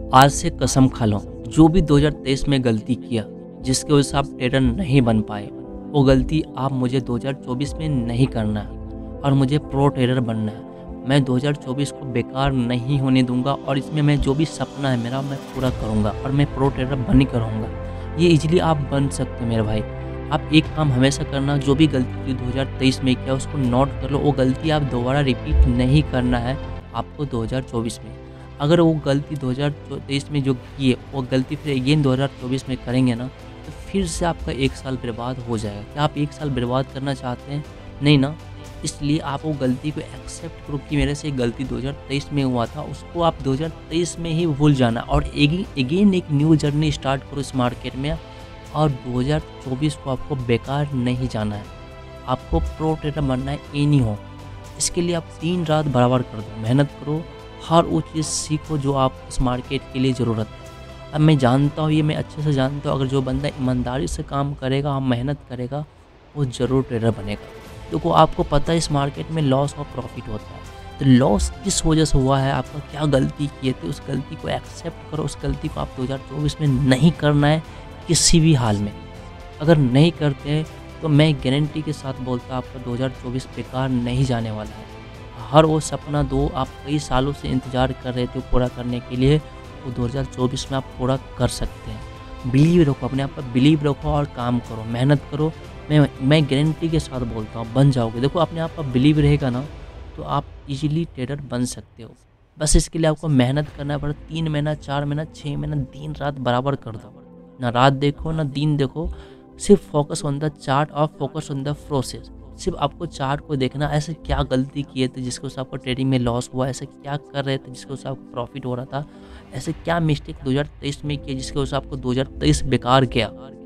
आज से कसम खा लो, जो भी 2023 में गलती किया, जिसकी वजह से आप ट्रेडर नहीं बन पाए, वो गलती आप मुझे 2024 में नहीं करना है और मुझे प्रो ट्रेडर बनना है। मैं 2024 को बेकार नहीं होने दूंगा और इसमें मैं जो भी सपना है मेरा मैं पूरा करूंगा और मैं प्रो ट्रेडर बन कर रहूँगा। ये इजीली आप बन सकते हो मेरे भाई। आप एक काम हमेशा करना, जो भी गलती की 2023 में किया उसको नोट कर लो। वो गलती आप दोबारा रिपीट नहीं करना है आपको 2024 में। अगर वो गलती 2023 में जो की है वो गलती फिर अगेन 2024 में करेंगे ना, तो फिर से आपका एक साल बर्बाद हो जाएगा। क्या आप एक साल बर्बाद करना चाहते हैं? नहीं ना। इसलिए आप वो गलती को एक्सेप्ट करो कि मेरे से गलती 2023 में हुआ था, उसको आप 2023 में ही भूल जाना और अगेन एक न्यू जर्नी स्टार्ट करो इस मार्केट में। और 2024 को आपको बेकार नहीं जाना है, आपको प्रो ट्रेडर बनना है, ये नहीं हो। इसके लिए आप दिन रात बराबर कर दो, मेहनत करो, हर वो चीज़ सीखो जो आप इस मार्केट के लिए ज़रूरत है। अब मैं जानता हूँ, ये मैं अच्छे से जानता हूँ, अगर जो बंदा ईमानदारी से काम करेगा, हम मेहनत करेगा, वो ज़रूर ट्रेडर बनेगा। देखो आपको पता है इस मार्केट में लॉस और प्रॉफिट होता है, तो लॉस किस वजह से हुआ है, आपका क्या गलती किए थे, उस गलती को एक्सेप्ट करो। उस गलती को आप 2024 में नहीं करना है किसी भी हाल में। अगर नहीं करते हैं तो मैं गारंटी के साथ बोलता आपका 2024 बेकार नहीं जाने वाला है। हर वो सपना दो आप कई सालों से इंतज़ार कर रहे थे पूरा करने के लिए, वो 2024 में आप पूरा कर सकते हैं। बिलीव रखो, अपने आप पर बिलीव रखो और काम करो, मेहनत करो। मैं गारंटी के साथ बोलता हूँ बन जाओगे। देखो अपने आप पर बिलीव रहेगा ना, तो आप इजीली ट्रेडर बन सकते हो। बस इसके लिए आपको मेहनत करना पड़े। 3 महीना, 4 महीना, 6 महीना दिन रात बराबर कर दो। ना रात देखो ना दिन देखो, सिर्फ फोकस ऑन द चार्ट और फोकस ऑन द प्रोसेस। सिर्फ आपको चार्ट को देखना, ऐसे क्या गलती किए थे जिसकी वजह से आपको ट्रेडिंग में लॉस हुआ, ऐसे क्या कर रहे थे जिसकी वजह से आपको प्रॉफिट हो रहा था, ऐसे क्या मिस्टेक 2023 में किए जिसकी वजह से आपको 2023 बेकार गया।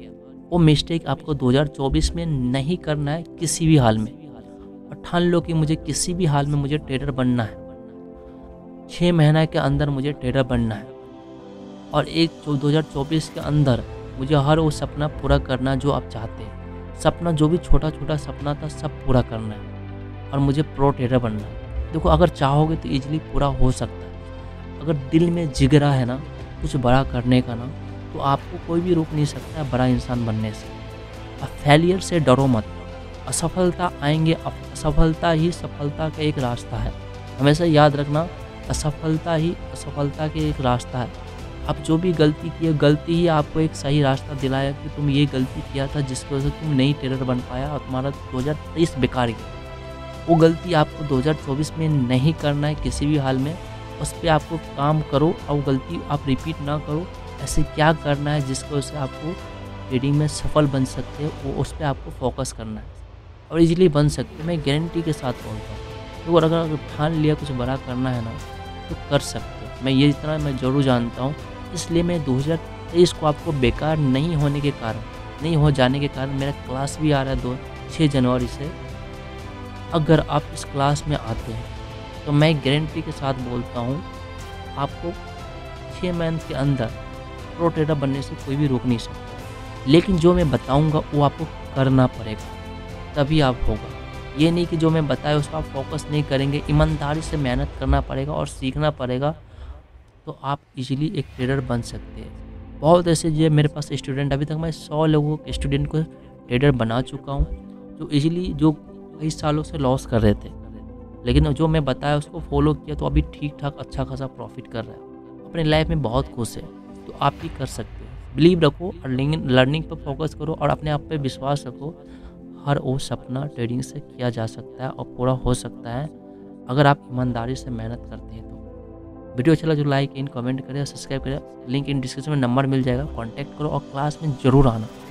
वो मिस्टेक आपको 2024 में नहीं करना है किसी भी हाल में। और ठान लो कि मुझे किसी भी हाल में मुझे ट्रेडर बनना है, 6 महीने के अंदर मुझे ट्रेडर बनना है और 2024 के अंदर मुझे हर वो सपना पूरा करना जो आप चाहते हैं। सपना जो भी छोटा छोटा सपना था सब पूरा करना है और मुझे प्रो ट्रेडर बनना है। देखो अगर चाहोगे तो इजीली पूरा हो सकता है। अगर दिल में जिगरा है ना कुछ बड़ा करने का ना, तो आपको कोई भी रोक नहीं सकता है बड़ा इंसान बनने से। और फेलियर से डरो मत, असफलता आएंगे, असफलता ही सफलता का एक रास्ता है। हमेशा याद रखना, असफलता ही असफलता का एक रास्ता है। आप जो भी गलती की है, गलती ही आपको एक सही रास्ता दिलाया कि तुम ये गलती किया था जिसकी वजह से तुम नहीं ट्रेडर बन पाया और तुम्हारा 2023 बेकार गया। वो गलती आपको 2024 में नहीं करना है किसी भी हाल में। उस पर आपको काम करो और वो गलती आप रिपीट ना करो। ऐसे क्या करना है जिसकी वजह से आपको ट्रेडिंग में सफल बन सकते हो, वो उस पर आपको फोकस करना है और इजीली बन सकते हो। मैं गारंटी के साथ बोलता हूँ। तो अगर ठान लिया कुछ बड़ा करना है ना, तो कर सकते हो। मैं ये इतना मैं ज़रूर जानता हूँ। इसलिए मैं 2023 को आपको बेकार नहीं होने के कारण, नहीं हो जाने के कारण, मेरा क्लास भी आ रहा है 6 जनवरी से। अगर आप इस क्लास में आते हैं तो मैं गारंटी के साथ बोलता हूँ आपको 6 मंथ के अंदर प्रो ट्रेडर बनने से कोई भी रोक नहीं सकता। लेकिन जो मैं बताऊँगा वो आपको करना पड़ेगा, तभी आप होगा। ये नहीं कि जो मैं बताया उस पर आप फोकस नहीं करेंगे, ईमानदारी से मेहनत करना पड़ेगा और सीखना पड़ेगा, तो आप इजीली एक ट्रेडर बन सकते हैं। बहुत ऐसे जो मेरे पास स्टूडेंट, अभी तक मैं 100 लोगों के स्टूडेंट को ट्रेडर बना चुका हूँ, जो इजीली जो कई सालों से लॉस कर रहे थे, लेकिन जो मैं बताया उसको फॉलो किया तो अभी ठीक ठाक अच्छा खासा प्रॉफिट कर रहा है, अपने लाइफ में बहुत खुश है। तो आप भी कर सकते हो। बिलीव रखो और लर्निंग पर फोकस करो और अपने आप पे विश्वास रखो। हर वो सपना ट्रेडिंग से किया जा सकता है और पूरा हो सकता है अगर आप ईमानदारी से मेहनत करते हैं। तो वीडियो अच्छा लगा तो लाइक इन कमेंट करें और सब्सक्राइब करें। लिंक इन डिस्क्रिप्शन में नंबर मिल जाएगा, कांटेक्ट करो और क्लास में ज़रूर आना।